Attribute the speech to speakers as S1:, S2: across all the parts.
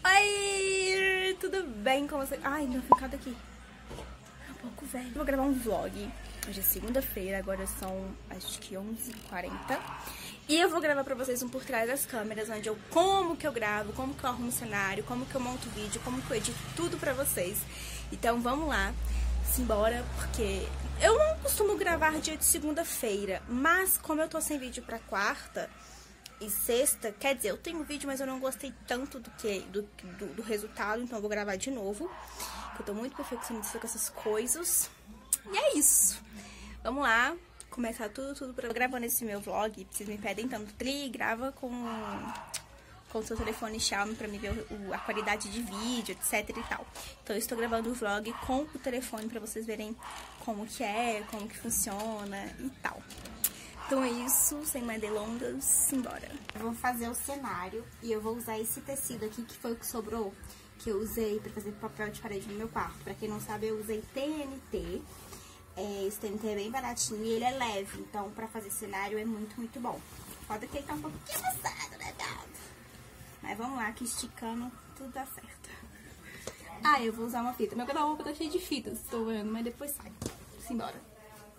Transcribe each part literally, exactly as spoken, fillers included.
S1: Oi, tudo bem com você? Ai, meu ficado aqui é um pouco velho. Eu vou gravar um vlog. Hoje é segunda-feira, agora são acho que onze e quarenta. E eu vou gravar pra vocês um por trás das câmeras, onde eu como que eu gravo, como que eu arrumo o cenário, como que eu monto o vídeo, como que eu edito tudo pra vocês. Então vamos lá, simbora, porque eu não costumo gravar dia de segunda-feira, mas como eu tô sem vídeo pra quarta e sexta, quer dizer, eu tenho vídeo, mas eu não gostei tanto do que do, do, do resultado, então eu vou gravar de novo. Eu tô muito perfeccionista com essas coisas. E é isso. Vamos lá, começar tudo, tudo pra... Gravando esse meu vlog, vocês me pedem tanto, Tri, grava com com o seu telefone Xiaomi pra me ver o, a qualidade de vídeo, etc e tal. Então eu estou gravando o vlog com o telefone pra vocês verem como que é, como que funciona e tal. Então é isso, sem mais delongas, simbora.
S2: Eu vou fazer o cenário e eu vou usar esse tecido aqui, que foi o que sobrou, que eu usei pra fazer papel de parede no meu quarto. Pra quem não sabe, eu usei T N T. É, esse T N T é bem baratinho e ele é leve, então pra fazer cenário é muito, muito bom. Foda que ele tá um pouquinho amassado, né, gado? Mas vamos lá, que esticando tudo dá certo. Ah, eu vou usar uma fita. Meu guarda-roupa tá cheio de fitas, tô vendo, mas depois sai. Simbora.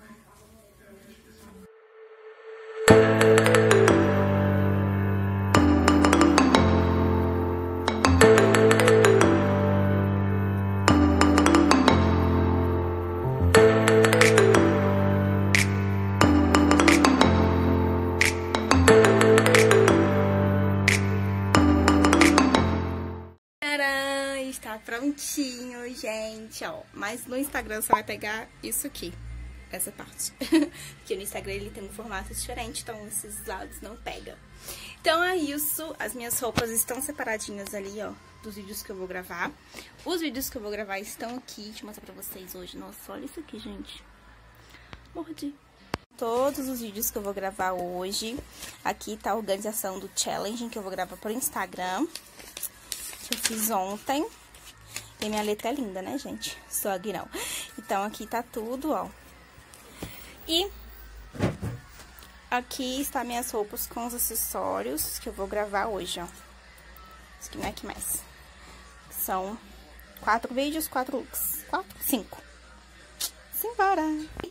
S2: Está prontinho, gente, ó. Mas no Instagram você vai pegar isso aqui, essa parte. Porque no Instagram ele tem um formato diferente, então esses lados não pegam. Então é isso, as minhas roupas estão separadinhas ali, ó, dos vídeos que eu vou gravar. Os vídeos que eu vou gravar estão aqui, deixa eu mostrar pra vocês hoje. Nossa, olha isso aqui, gente. Mordi. Todos os vídeos que eu vou gravar hoje. Aqui tá a organização do challenge que eu vou gravar pro Instagram, que eu fiz ontem. E minha letra é linda, né, gente? Só aqui não. Então, aqui tá tudo, ó. E aqui está minhas roupas com os acessórios que eu vou gravar hoje, ó. Isso aqui não é que mais. São quatro vídeos, quatro looks. Quatro? Cinco. Simbora!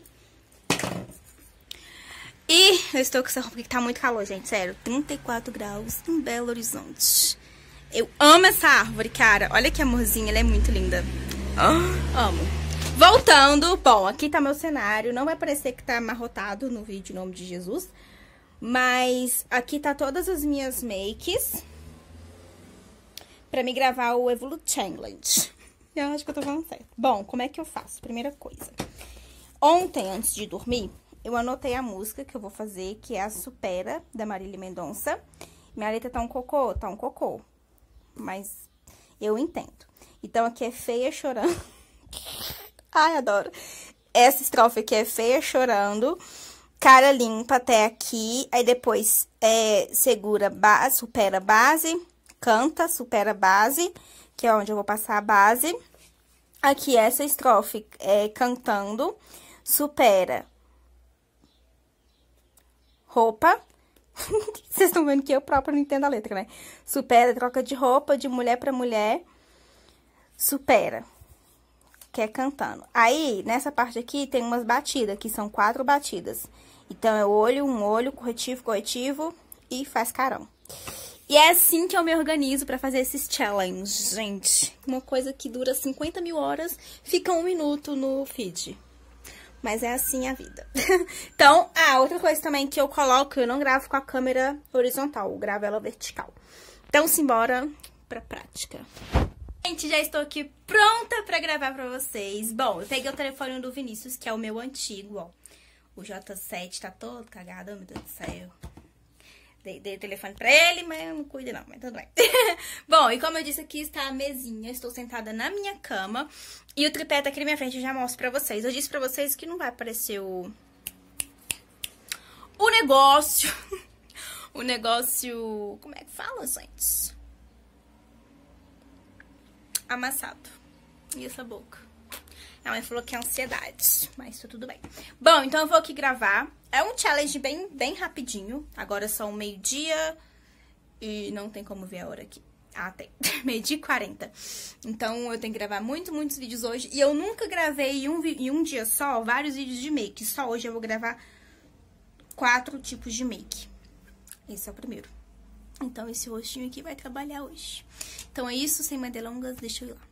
S2: E eu estou com essa roupa porque tá muito calor, gente. Sério, trinta e quatro graus em Belo Horizonte. Eu amo essa árvore, cara. Olha que amorzinha, ela é muito linda. Oh, amo. Voltando, bom, aqui tá meu cenário. Não vai parecer que tá amarrotado no vídeo, em nome de Jesus. Mas aqui tá todas as minhas makes pra me gravar o Evolu Challenge. Eu acho que eu tô falando certo. Bom, como é que eu faço? Primeira coisa. Ontem, antes de dormir, eu anotei a música que eu vou fazer, que é a Supera, da Marília Mendonça. Minha letra tá um cocô, tá um cocô. Mas eu entendo. Então, aqui é feia chorando. Ai, adoro. Essa estrofe aqui é feia chorando, cara limpa até aqui. Aí depois é segura, base, supera base, canta, supera base, que é onde eu vou passar a base. Aqui essa estrofe é cantando, supera roupa. Vocês estão vendo que eu própria não entendo a letra, né? Supera, troca de roupa de mulher pra mulher. Supera. Que é cantando. Aí, nessa parte aqui, tem umas batidas, que são quatro batidas. Então, é olho, um olho, corretivo, corretivo e faz carão. E é assim que eu me organizo pra fazer esses challenges, gente. Uma coisa que dura cinquenta mil horas, fica um minuto no feed. Mas é assim a vida. Então, ah, outra coisa também que eu coloco, eu não gravo com a câmera horizontal, eu gravo ela vertical. Então, simbora pra prática. Gente, já estou aqui pronta pra gravar pra vocês. Bom, eu peguei o telefone do Vinícius, que é o meu antigo, ó. O J sete tá todo cagado, oh, meu Deus do céu. Dei, dei o telefone pra ele, mas eu não cuido não, mas tudo bem. Bom, e como eu disse, aqui está a mesinha. Eu estou sentada na minha cama. E o tripé tá aqui na minha frente, eu já mostro pra vocês. Eu disse pra vocês que não vai aparecer o... O negócio... o negócio... Como é que fala, gente? Amassado. E essa boca? A mãe falou que é ansiedade, mas tá tudo bem. Bom, então eu vou aqui gravar. É um challenge bem, bem rapidinho. Agora são meio-dia e não tem como ver a hora aqui. Ah, tem. meio-dia e quarenta. Então, eu tenho que gravar muito, muitos vídeos hoje. E eu nunca gravei em um, em um dia só vários vídeos de make. Só hoje eu vou gravar quatro tipos de make. Esse é o primeiro. Então, esse rostinho aqui vai trabalhar hoje. Então, é isso. Sem mais delongas, deixa eu ir lá.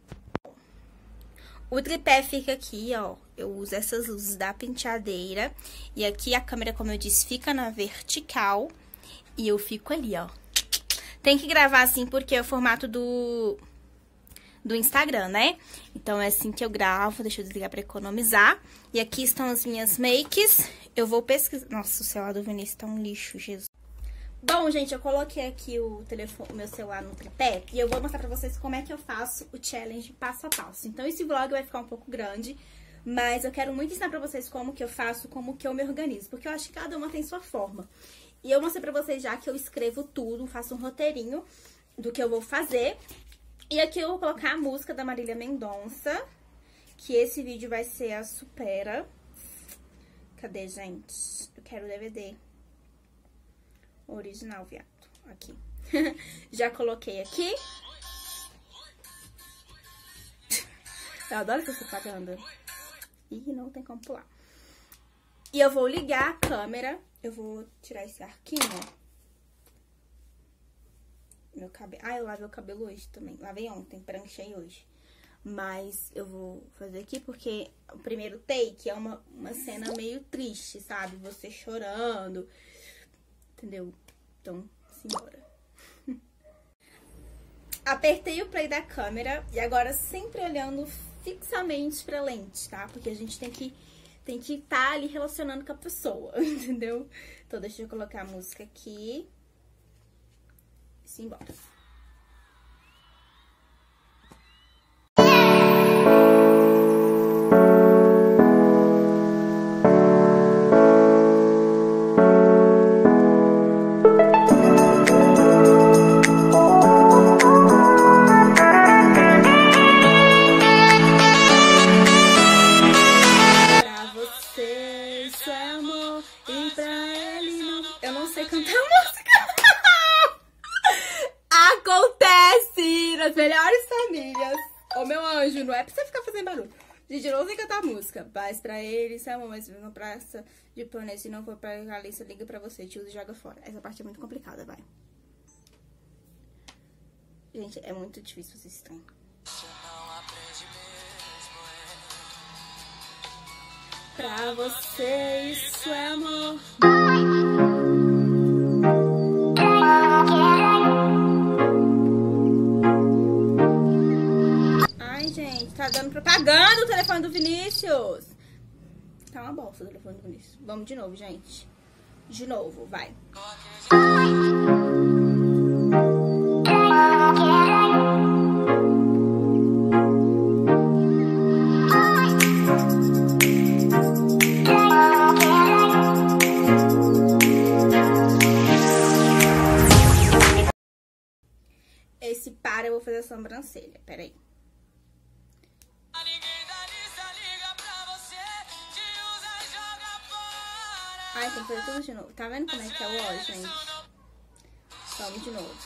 S2: O tripé fica aqui, ó. Eu uso essas luzes da penteadeira. E aqui a câmera, como eu disse, fica na vertical. E eu fico ali, ó. Tem que gravar assim porque é o formato do, do Instagram, né? Então, é assim que eu gravo. Deixa eu desligar pra economizar. E aqui estão as minhas makes. Eu vou pesquisar... Nossa, o celular do Vinícius tá um lixo, Jesus. Bom, gente, eu coloquei aqui o telefone, o meu celular no tripé. E eu vou mostrar pra vocês como é que eu faço o challenge passo a passo. Então, esse vlog vai ficar um pouco grande. Mas eu quero muito ensinar pra vocês como que eu faço, como que eu me organizo. Porque eu acho que cada uma tem sua forma. E eu mostrei pra vocês já que eu escrevo tudo, faço um roteirinho do que eu vou fazer. E aqui eu vou colocar a música da Marília Mendonça, que esse vídeo vai ser a Supera. Cadê, gente? Eu quero o D V D. Original, viado. Aqui. Já coloquei aqui. Eu adoro essa propaganda. Ih, não tem como pular. E eu vou ligar a câmera. Eu vou tirar esse arquinho, ó. Meu cabelo... Ah, eu lavei o cabelo hoje também. Lavei ontem, pranchei hoje. Mas eu vou fazer aqui porque o primeiro take é uma, uma cena meio triste, sabe? Você chorando, entendeu? Então, simbora. Apertei o play da câmera e agora sempre olhando fixamente pra lente, tá? Porque a gente tem que... Tem que estar ali relacionando com a pessoa, entendeu? Então, deixa eu colocar a música aqui. E simbora. Melhores famílias. Ô, meu anjo, não é pra você ficar fazendo barulho. Gente, eu não sei cantar música. Mas pra ele, se é uma mas uma praça de pano, se não for pra Alice, liga pra você, te usa e joga fora. Essa parte é muito complicada, vai. Gente, é muito difícil fazer esse trem. Pra você, isso é amor. Tá dando propaganda o telefone do Vinícius. Tá uma bosta o telefone do Vinícius. Vamos de novo, gente. De novo, vai. Esse para eu vou fazer a sobrancelha. Peraí. Ai, tem que fazer tudo de novo. Tá vendo como é que é o ó, gente? Vamos de novo.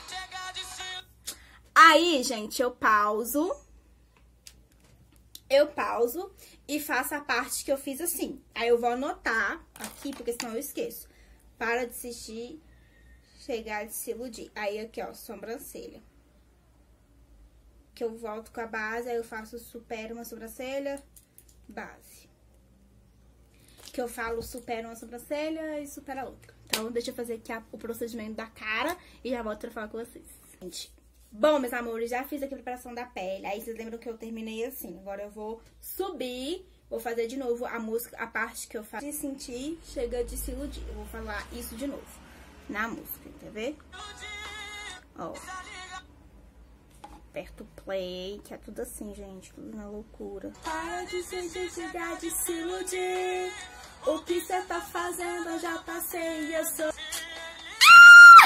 S2: Aí, gente, eu pauso. Eu pauso e faço a parte que eu fiz assim. Aí eu vou anotar aqui, porque senão eu esqueço. Para de assistir, chegar de se iludir. Aí aqui, ó, sobrancelha. Que eu volto com a base, aí eu faço, supero uma sobrancelha, base. Que eu falo, supera uma sobrancelha e supera a outra. Então, deixa eu fazer aqui a, o procedimento da cara e já volto pra falar com vocês. Gente, bom, meus amores, já fiz aqui a preparação da pele. Aí, vocês lembram que eu terminei assim. Agora, eu vou subir, vou fazer de novo a música, a parte que eu faço. De sentir, chega de se iludir. Eu vou falar isso de novo na música, quer ver? Ó. Aperta o play, que é tudo assim, gente. Tudo na loucura. Para de sentir, chega de se iludir. O que você tá fazendo, eu já passei e eu sou... Ah!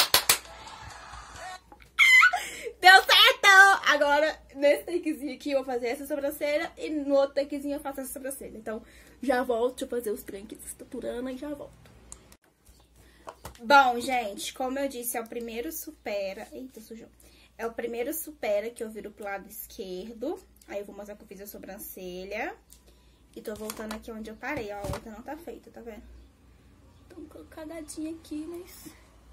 S2: Deu certo! Agora, nesse takezinho aqui, eu vou fazer essa sobrancelha. E no outro takezinho eu faço essa sobrancelha. Então, já volto, deixa eu fazer os tranques estaturando e já volto. Bom, gente, como eu disse, é o primeiro supera... Eita, sujou. é o primeiro supera que eu viro pro lado esquerdo. Aí eu vou mostrar que eu fiz a sobrancelha. E tô voltando aqui onde eu parei, ó. A outra não tá feita, tá vendo? Tô um pouco cagadinha aqui, mas...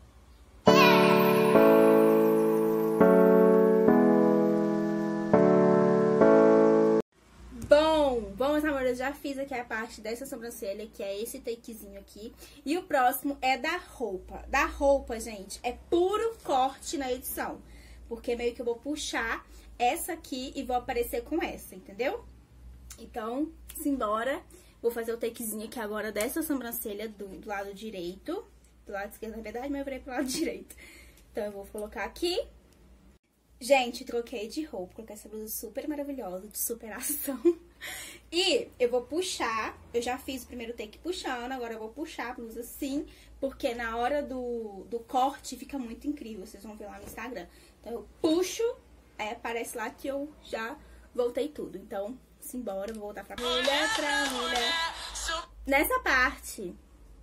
S2: Bom, bom, meus amores, eu já fiz aqui a parte dessa sobrancelha, que é esse takezinho aqui. E o próximo é da roupa. Da roupa, gente, é puro corte na edição. Porque meio que eu vou puxar essa aqui e vou aparecer com essa, entendeu? Então, simbora. Vou fazer o takezinho aqui agora dessa sobrancelha do, do lado direito. Do lado esquerdo, na verdade, mas eu virei pro lado direito. Então, eu vou colocar aqui. Gente, troquei de roupa, coloquei essa blusa super maravilhosa, de superação. E eu vou puxar, eu já fiz o primeiro take puxando, agora eu vou puxar a blusa assim, porque na hora do, do corte fica muito incrível, vocês vão ver lá no Instagram. Então eu puxo, aí aparece lá que eu já voltei tudo. Então, simbora, vou voltar pra mulher, pra mulher. Nessa parte...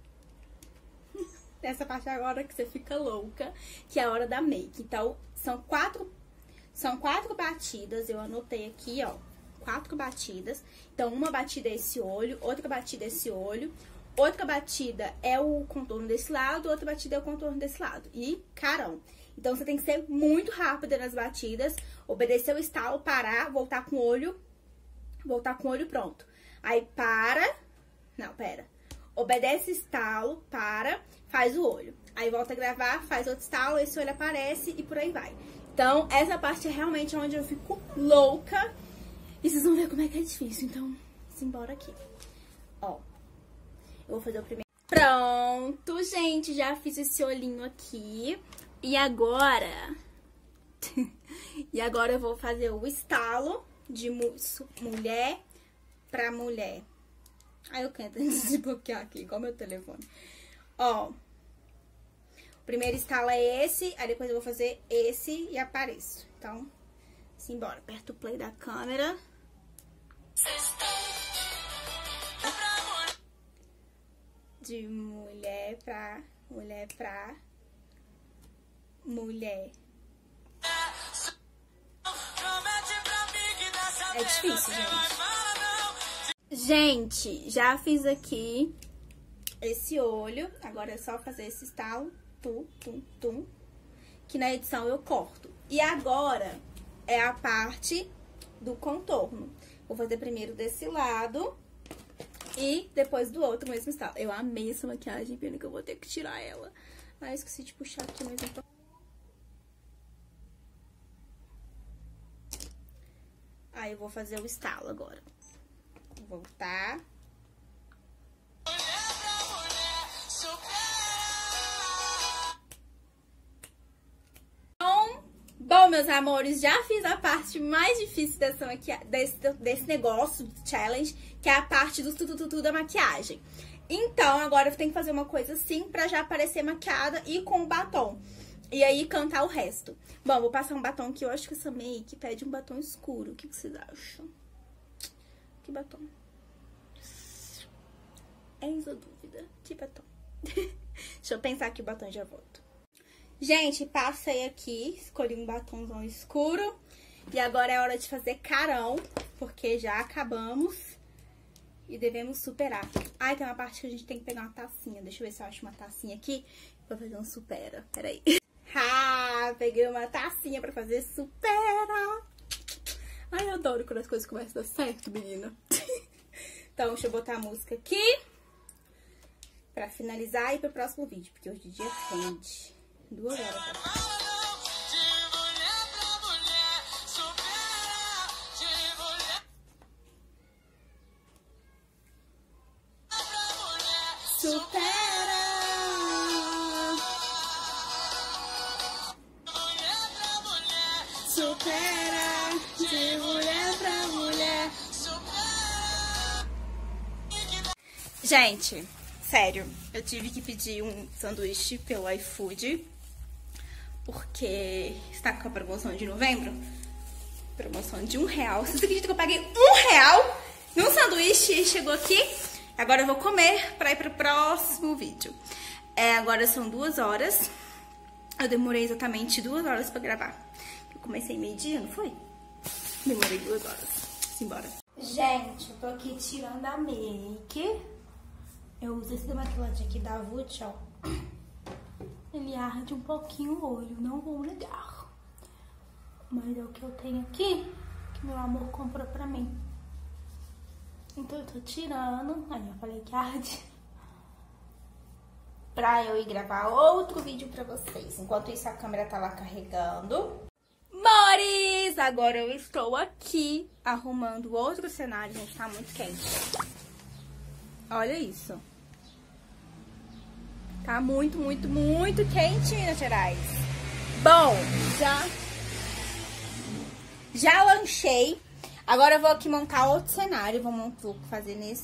S2: Nessa parte agora que você fica louca, que é a hora da make. Então, são quatro... São quatro batidas, eu anotei aqui, ó, quatro batidas. Então, uma batida é esse olho, outra batida é esse olho, outra batida é o contorno desse lado, outra batida é o contorno desse lado. E carão. Então, você tem que ser muito rápida nas batidas, obedecer o estalo, parar, voltar com o olho, voltar com o olho pronto. Aí, para... Não, pera. Obedece estalo, para, faz o olho. Aí, volta a gravar, faz outro estalo, esse olho aparece e por aí vai. Então, essa parte é realmente onde eu fico louca. E vocês vão ver como é que é difícil. Então, simbora aqui. Ó, eu vou fazer o primeiro. Pronto, gente, já fiz esse olhinho aqui. E agora... e agora eu vou fazer o estalo de mu mulher pra mulher. Aí eu quero desbloquear aqui, igual meu telefone. Ó... O primeiro estalo é esse, aí depois eu vou fazer esse e apareço. Então, simbora. Aperta o play da câmera. De mulher pra mulher pra mulher. É difícil, gente. Gente, já fiz aqui esse olho. Agora é só fazer esse estalo. Tum, tum, tum, que na edição eu corto. E agora é a parte do contorno. Vou fazer primeiro desse lado e depois do outro mesmo estalo. Eu amei essa maquiagem, pena que eu vou ter que tirar ela. Ah, esqueci de puxar aqui, mas então... Aí eu vou fazer o estalo agora. Vou voltar... Bom, meus amores, já fiz a parte mais difícil dessa maquia... desse, desse negócio, do challenge, que é a parte do tutututu da maquiagem. Então, agora eu tenho que fazer uma coisa assim pra já aparecer maquiada e com o batom. E aí, cantar o resto. Bom, vou passar um batom que eu acho que essa make pede um batom escuro. O que vocês acham? Que batom? Eis a dúvida. Que batom? Deixa eu pensar aqui o batom e já volto. Gente, passei aqui, escolhi um batomzão escuro. E agora é hora de fazer carão, porque já acabamos e devemos superar. Ai, tem uma parte que a gente tem que pegar uma tacinha. Deixa eu ver se eu acho uma tacinha aqui pra fazer um supera. Peraí. Ah, peguei uma tacinha pra fazer supera. Ai, eu adoro quando as coisas começam a dar certo, menina. Então, deixa eu botar a música aqui pra finalizar e pro próximo vídeo, porque hoje o dia rende. Duas horas. Tá? Supera! Supera! De mulher pra mulher. Gente, sério, eu tive que pedir um sanduíche pelo iFood. Porque está com a promoção de novembro. Promoção de um real. Vocês acreditam que eu paguei um real num sanduíche e chegou aqui? Agora eu vou comer pra ir pro próximo vídeo. É, agora são duas horas. Eu demorei exatamente duas horas pra gravar. Comecei meio-dia, não foi? Demorei duas horas. Simbora. Gente, eu tô aqui tirando a make. Eu uso esse demaquilante aqui da Vult, ó. Ele arde um pouquinho o olho, não vou negar. Mas é o que eu tenho aqui, que meu amor comprou pra mim. Então eu tô tirando. Aí eu falei que arde. Pra eu ir gravar outro vídeo pra vocês. Enquanto isso, a câmera tá lá carregando. Mores! Agora eu estou aqui arrumando outro cenário. Gente, tá muito quente. Olha isso. Tá muito, muito, muito quente, Minas Gerais. Bom, já... Já lanchei. Agora eu vou aqui montar outro cenário. Vou montar, fazer nesse...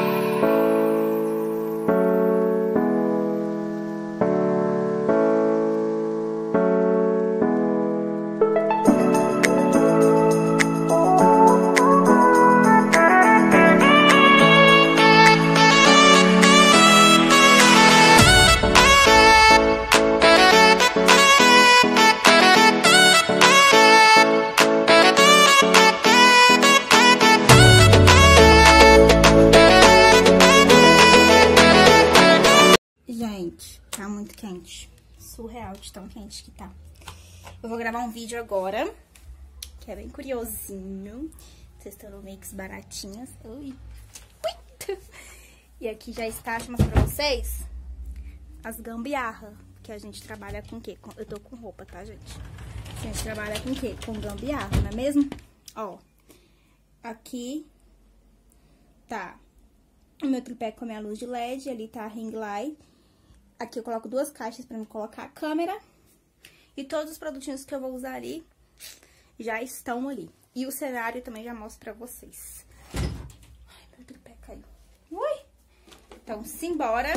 S2: Tá muito quente. Surreal de tão quente que tá. Eu vou gravar um vídeo agora, que é bem curiosinho. Testando makes baratinhas. Ui. Ui. E aqui já está, deixa eu mostrar pra vocês, as gambiarra. Que a gente trabalha com o quê? Eu tô com roupa, tá, gente? A gente trabalha com o quê? Com gambiarra, não é mesmo? Ó. Aqui tá o meu tripé com a minha luz de L E D. Ali tá a ring light. Aqui eu coloco duas caixas pra me colocar a câmera. E todos os produtinhos que eu vou usar ali já estão ali. E o cenário também já mostro pra vocês. Ai, meu tripé caiu. Ui! Então, simbora.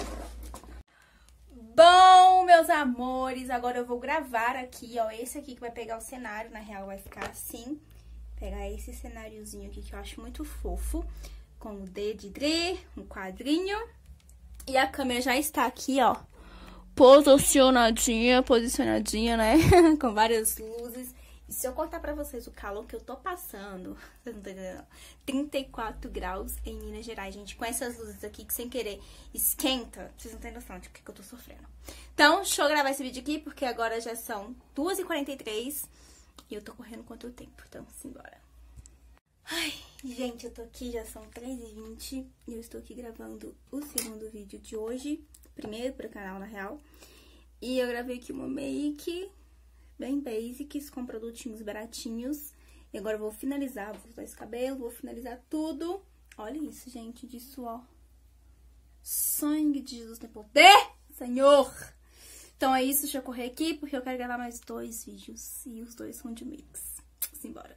S2: Bom, meus amores, agora eu vou gravar aqui, ó. Esse aqui que vai pegar o cenário, na real vai ficar assim. Pegar esse cenáriozinho aqui que eu acho muito fofo. Com o D de Dre, um quadrinho. E a câmera já está aqui, ó, posicionadinha, posicionadinha, né? Com várias luzes. E se eu contar pra vocês o calor que eu tô passando, vocês não estão entendendo? trinta e quatro graus em Minas Gerais, gente. Com essas luzes aqui que sem querer esquenta, vocês não têm noção de que, que eu tô sofrendo. Então, deixa eu gravar esse vídeo aqui, porque agora já são duas e quarenta e três e eu tô correndo contra o tempo. Então, simbora. Ai, gente, eu tô aqui, já são três e vinte e eu estou aqui gravando o segundo vídeo de hoje, primeiro pro canal, na real. E eu gravei aqui uma make bem basics, com produtinhos baratinhos. E agora eu vou finalizar, vou usar esse cabelo, vou finalizar tudo. Olha isso, gente, disso, ó. Sangue de Jesus tem poder, Senhor! Então é isso, deixa eu correr aqui, porque eu quero gravar mais dois vídeos. E os dois são de mix. Simbora.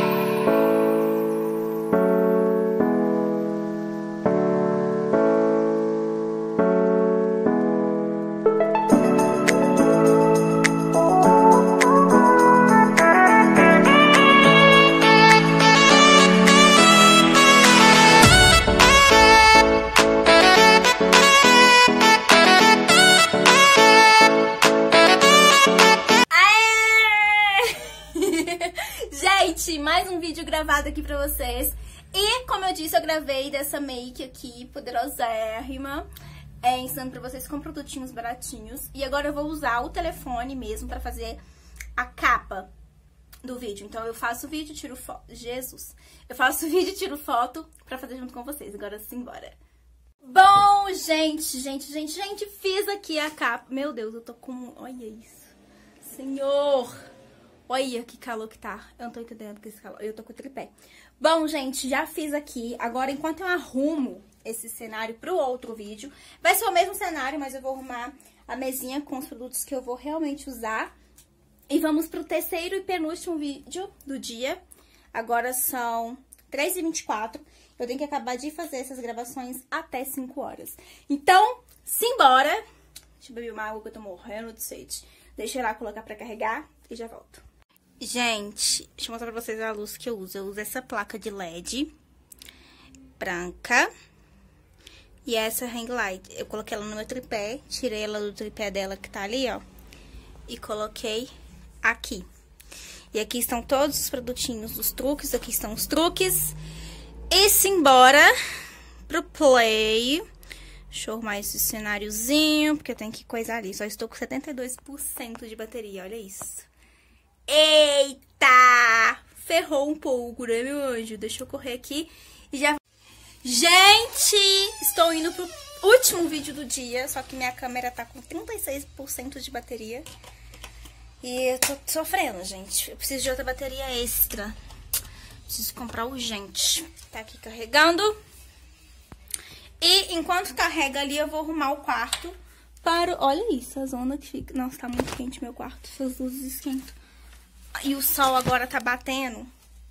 S2: Mais um vídeo gravado aqui pra vocês. E, como eu disse, eu gravei dessa make aqui, poderosérrima, é, ensinando pra vocês com produtinhos baratinhos. E agora eu vou usar o telefone mesmo pra fazer a capa do vídeo. Então eu faço o vídeo, tiro foto. Jesus! Eu faço o vídeo, tiro foto pra fazer junto com vocês. Agora simbora. Bom, gente, gente, gente, gente, fiz aqui a capa. Meu Deus, eu tô com... Olha isso. Senhor! Olha que calor que tá. Eu não tô entendendo que esse calor. Eu tô com o tripé. Bom, gente, já fiz aqui. Agora, enquanto eu arrumo esse cenário pro outro vídeo, vai ser o mesmo cenário, mas eu vou arrumar a mesinha com os produtos que eu vou realmente usar. E vamos pro terceiro e penúltimo vídeo do dia. Agora são três e vinte e quatro. Eu tenho que acabar de fazer essas gravações até cinco horas. Então, simbora. Deixa eu beber uma água que eu tô morrendo de sede. Deixa eu lá colocar pra carregar e já volto. Gente, deixa eu mostrar pra vocês a luz que eu uso. Eu uso essa placa de L E D branca e essa ring light. Eu coloquei ela no meu tripé, tirei ela do tripé dela que tá ali, ó, e coloquei aqui. E aqui estão todos os produtinhos dos truques. Aqui estão os truques. E simbora pro play. Deixa eu arrumar esse cenáriozinho, porque eu tenho que coisar ali. Só estou com setenta e dois por cento de bateria, olha isso. Eita! Ferrou um pouco, né, meu anjo? Deixa eu correr aqui e já... Gente, estou indo pro último vídeo do dia, só que minha câmera tá com trinta e seis por cento de bateria. E eu tô sofrendo, gente. Eu preciso de outra bateria extra. Preciso comprar urgente. Tá aqui carregando. E enquanto carrega ali, eu vou arrumar o quarto para... Olha isso, a zona que fica... Nossa, tá muito quente meu quarto. Essas luzes esquentam. E o sol agora tá batendo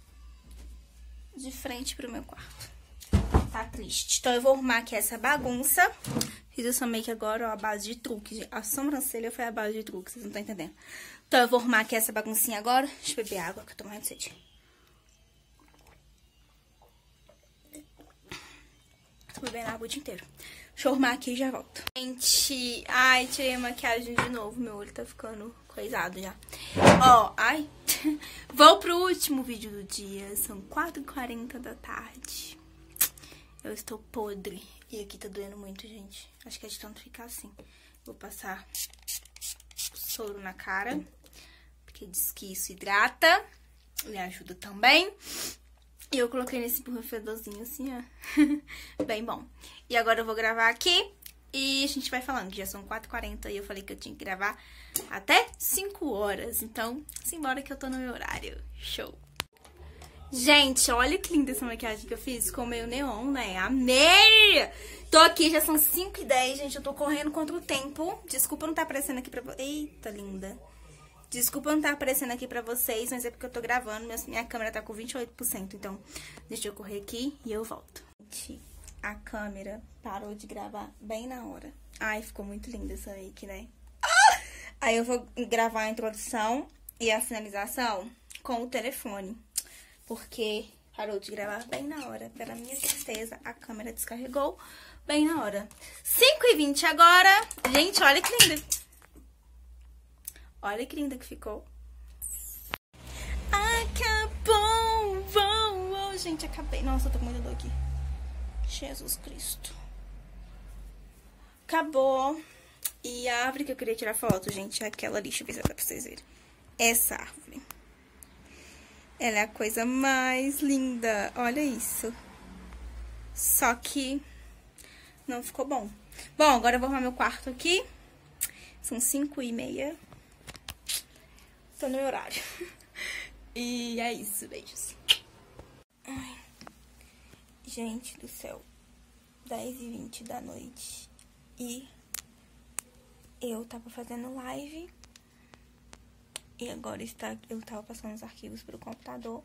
S2: de frente pro meu quarto. Tá triste. Então eu vou arrumar aqui essa bagunça. Fiz essa make agora, ó, a base de truque. A sobrancelha foi a base de truque, vocês não estão entendendo. Então eu vou arrumar aqui essa baguncinha agora. Deixa eu beber água, que eu tô morrendo de sede. Tô bebendo água o dia inteiro. Deixa eu arrumar aqui e já volto. Gente, ai, tirei a maquiagem de novo. Meu olho tá ficando coisado já. Ó, ai. Vou pro último vídeo do dia. São quatro e quarenta da tarde. Eu estou podre. E aqui tá doendo muito, gente. Acho que é de tanto ficar assim. Vou passar soro na cara. Porque diz que isso hidrata. Me ajuda também. E eu coloquei nesse borrifadorzinho assim, ó. Bem bom. E agora eu vou gravar aqui. E a gente vai falando, que já são quatro e quarenta. E eu falei que eu tinha que gravar até cinco horas. Então, simbora que eu tô no meu horário. Show! Gente, olha que linda essa maquiagem que eu fiz. Ficou meio neon, né? Amei! Tô aqui, já são cinco e dez, gente. Eu tô correndo contra o tempo. Desculpa não tá aparecendo aqui pra vocês. Eita, linda. Desculpa não tá aparecendo aqui pra vocês, mas é porque eu tô gravando. Minha, minha câmera tá com vinte e oito por cento. Então, deixa eu correr aqui e eu volto. Gente, a câmera parou de gravar bem na hora. Ai, ficou muito linda essa make, né? Ah! Aí eu vou gravar a introdução e a finalização com o telefone. Porque parou de gravar bem na hora. Pela minha tristeza, a câmera descarregou bem na hora. cinco e vinte agora. Gente, olha que linda. Olha que linda que ficou. Acabou. Oh, oh, gente, acabei. Nossa, eu tô com muita dor aqui. Jesus Cristo. Acabou. E a árvore que eu queria tirar foto, gente, é aquela ali. Deixa eu ver se dá pra vocês verem. Essa árvore. Ela é a coisa mais linda. Olha isso. Só que não ficou bom. Bom, agora eu vou arrumar meu quarto aqui. São cinco e meia. Tô no meu horário. E é isso, beijos. Ai. Gente do céu. dez e vinte da noite. E eu tava fazendo live. E agora está, eu tava passando os arquivos pro computador.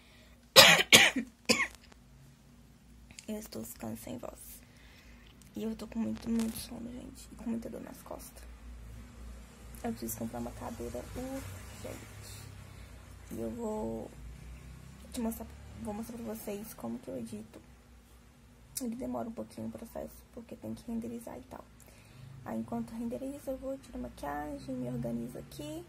S2: Eu estou ficando sem voz. E eu tô com muito, muito sono, gente. E com muita dor nas costas. Eu preciso comprar uma cadeira urgente. E eu vou te mostrar, vou mostrar pra vocês como que eu edito. Ele demora um pouquinho o processo, porque tem que renderizar e tal. Aí enquanto renderiza, eu vou tirar maquiagem, me organizo aqui.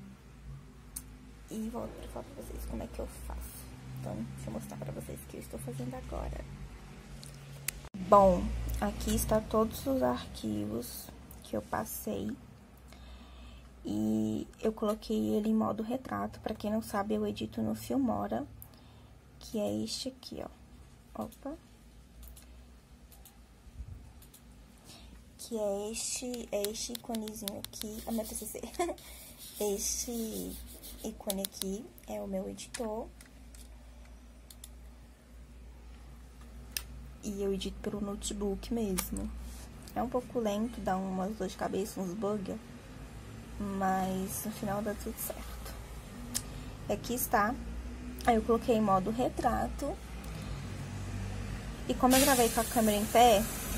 S2: E volto pra falar pra vocês como é que eu faço. Então, deixa eu mostrar pra vocês o que eu estou fazendo agora. Bom, aqui está todos os arquivos que eu passei. E eu coloquei ele em modo retrato. Pra quem não sabe, eu edito no Filmora, que é este aqui, ó. Opa. Que é este, é este íconezinho aqui. A minha T C C. Este ícone aqui é o meu editor. E eu edito pelo notebook mesmo. É um pouco lento, dá umas dor de cabeça, uns bugs. Mas no final dá tudo certo. Aqui está. Aí eu coloquei em modo retrato. E como eu gravei com a câmera em pé...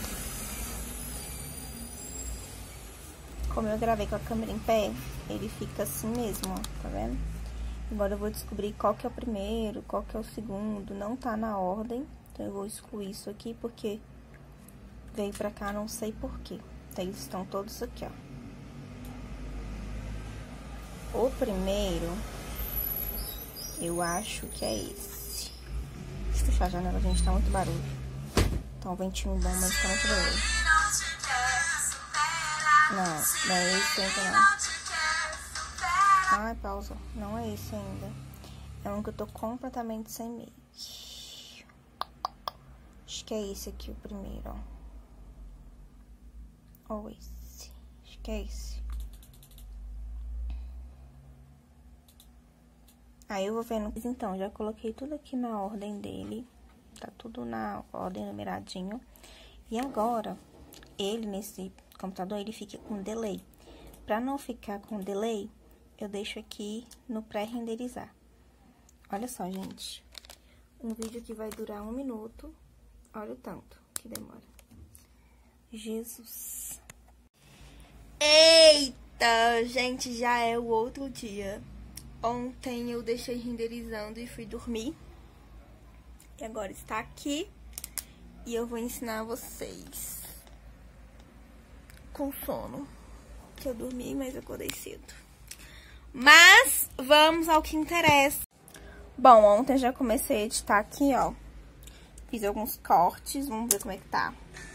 S2: Como eu gravei com a câmera em pé, ele fica assim mesmo, ó, tá vendo? Agora eu vou descobrir qual que é o primeiro, qual que é o segundo. Não tá na ordem, então eu vou excluir isso aqui, porque veio pra cá, não sei porquê. Então, eles estão todos aqui, ó. O primeiro Eu acho que é esse. Deixa eu fechar a janela, gente, tá muito barulho. Tá um ventinho bom, mas tá muito barulho. Não, não é esse ainda não. Ai, pausa. Não é esse ainda. É um que eu tô completamente sem make. Acho que é esse aqui o primeiro, ó. Ou esse. Acho que é esse. Aí eu vou vendo. Então, já coloquei tudo aqui na ordem dele. Tá tudo na ordem numeradinho. E agora, ele nesse computador, ele fica com delay. Pra não ficar com delay, eu deixo aqui no pré-renderizar. Olha só, gente. Um vídeo que vai durar um minuto. Olha o tanto que demora. Jesus. Eita, gente, já é o outro dia. Ontem eu deixei renderizando e fui dormir. E agora está aqui. E eu vou ensinar vocês. Com sono. Que eu dormi, mas eu acordei cedo. Mas vamos ao que interessa. Bom, ontem eu já comecei a editar aqui, ó. Fiz alguns cortes, vamos ver como é que tá.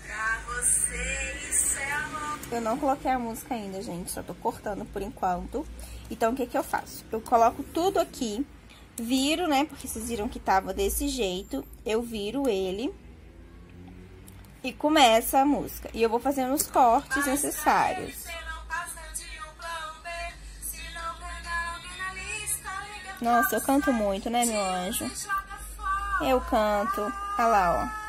S2: Eu não coloquei a música ainda, gente, só tô cortando por enquanto. Então, o que que eu faço? Eu coloco tudo aqui, viro, né, porque vocês viram que tava desse jeito. Eu viro ele e começa a música. E eu vou fazendo os cortes necessários. Nossa, eu canto muito, né, meu anjo? Eu canto. Olha lá, ó.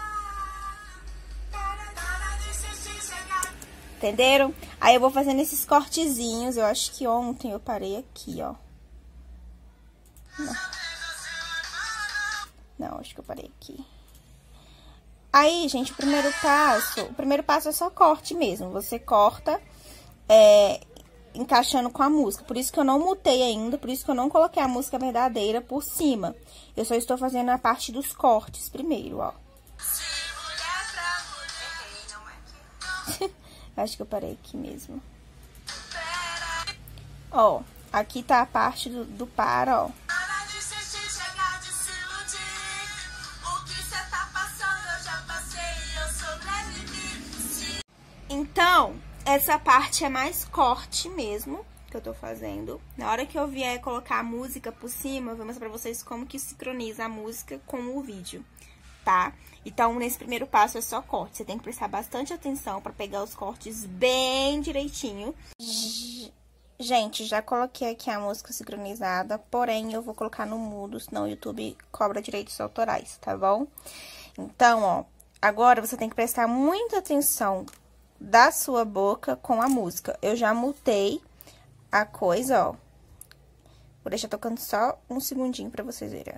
S2: Entenderam? Aí eu vou fazendo esses cortezinhos. Eu acho que ontem eu parei aqui, ó. Não. Não, acho que eu parei aqui. Aí, gente, o primeiro passo... O primeiro passo é só corte mesmo. Você corta... É... encaixando com a música. Por isso que eu não mutei ainda, por isso que eu não coloquei a música verdadeira por cima. Eu só estou fazendo a parte dos cortes primeiro, ó. Acho que eu parei aqui mesmo. Ó, aqui tá a parte do, do par, ó. Então, essa parte é mais corte mesmo, que eu tô fazendo. Na hora que eu vier colocar a música por cima, eu vou mostrar pra vocês como que sincroniza a música com o vídeo, tá? Então, nesse primeiro passo é só corte. Você tem que prestar bastante atenção pra pegar os cortes bem direitinho. Gente, já coloquei aqui a música sincronizada, porém eu vou colocar no mudo, senão o YouTube cobra direitos autorais, tá bom? Então, ó, agora você tem que prestar muita atenção da sua boca com a música. Eu já mutei a coisa, ó. Vou deixar tocando só um segundinho pra vocês verem.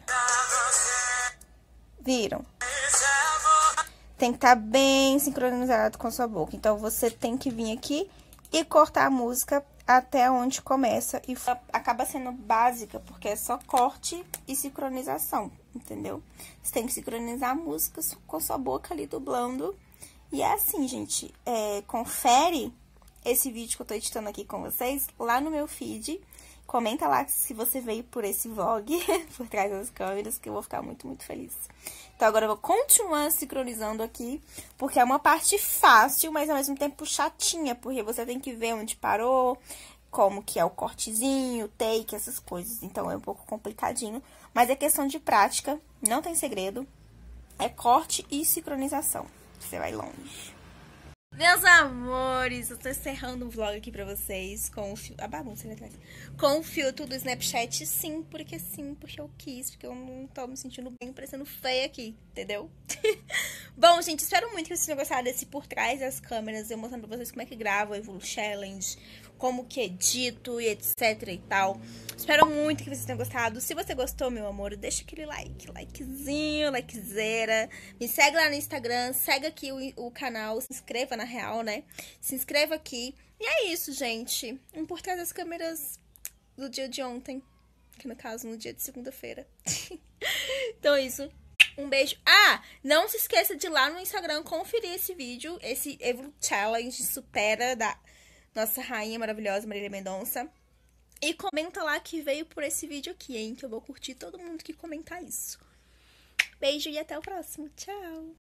S2: Viram? Tem que estar bem sincronizado com a sua boca. Então, você tem que vir aqui e cortar a música até onde começa. E acaba sendo básica, porque é só corte e sincronização, entendeu? Você tem que sincronizar a música com a sua boca ali dublando. E é assim, gente, é, confere esse vídeo que eu tô editando aqui com vocês lá no meu feed. Comenta lá se você veio por esse vlog, por trás das câmeras, que eu vou ficar muito, muito feliz. Então, agora eu vou continuar sincronizando aqui, porque é uma parte fácil, mas ao mesmo tempo chatinha, porque você tem que ver onde parou, como que é o cortezinho, o take, essas coisas. Então, é um pouco complicadinho, mas é questão de prática, não tem segredo. É corte e sincronização. Você vai longe. Meus amores, eu tô encerrando um vlog aqui pra vocês com o fio... A bagunça ali atrás. Com o filtro do Snapchat, sim, porque sim, porque eu quis, porque eu não tô me sentindo bem, parecendo feia aqui, entendeu? Bom, gente, espero muito que vocês tenham gostado desse por trás das câmeras, eu mostrando pra vocês como é que grava o Evolu Challenge, como que edito e etc e tal. Espero muito que vocês tenham gostado. Se você gostou, meu amor, deixa aquele like, likezinho, likezera. Me segue lá no Instagram, segue aqui o, o canal, se inscreva na real, né? Se inscreva aqui. E é isso, gente. Um por trás das câmeras do dia de ontem, que no caso, no dia de segunda-feira. Então é isso. Um beijo. Ah, não se esqueça de ir lá no Instagram conferir esse vídeo, esse Evolu Challenge Supera da nossa rainha maravilhosa Marília Mendonça.
S1: E comenta lá que veio por esse vídeo aqui, hein? Que eu vou curtir todo mundo que comentar isso. Beijo e até o próximo. Tchau!